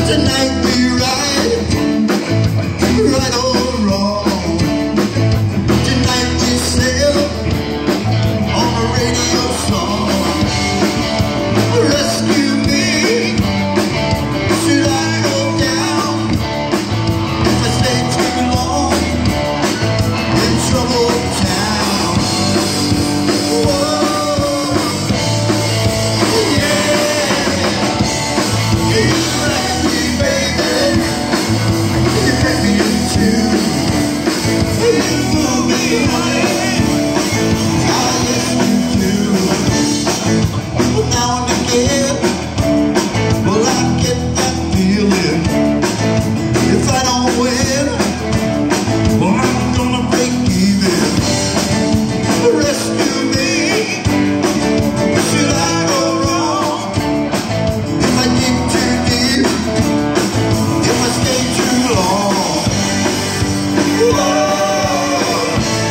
Tonight we ride, right or wrong. Tonight we sail on a radio song. Rescue me, should I go down? If I stay too long in trouble town. Whoa, yeah. You wreck me, baby. You wreck me in two. You move me, honey. I guess you do. Well, now and again, well, I get that feeling. If I don't win, well, I'm gonna break even. Rescue me, should I go wrong? If I dig too deep, if I stay too long. Whoa,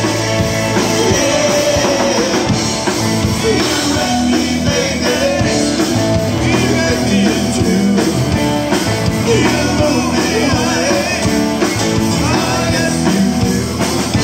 yeah. You wreck me, baby. You wreck me in two. You move me, honey. I guess you do.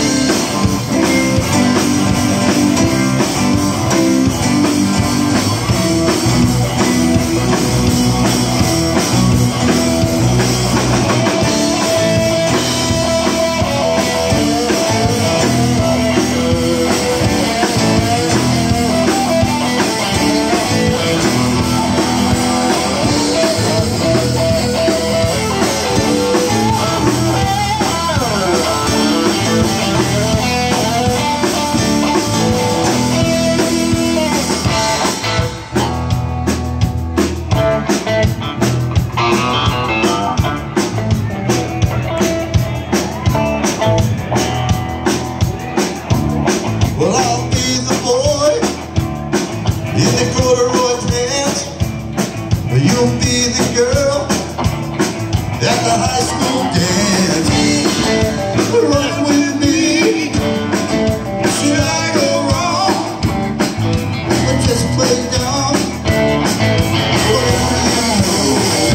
Well, I'll be the boy in the corduroy pants. You'll be the girl at the high school dance. Run with me, should I go wrong? Or just play dumb? Whatever you know.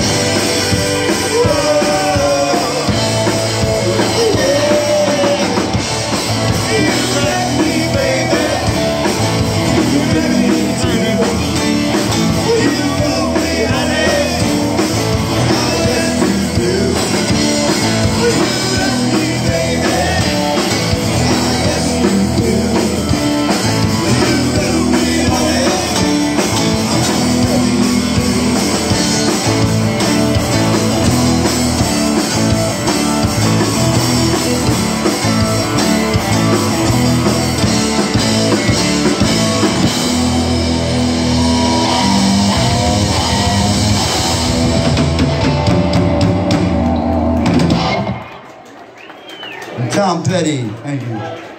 Whoa, yeah. You wreck me, baby. You wreck me too. You move me, honey. I guess you do. You wreck me, baby. I guess you do. You move me, honey. I guess you Tom Petty, thank you.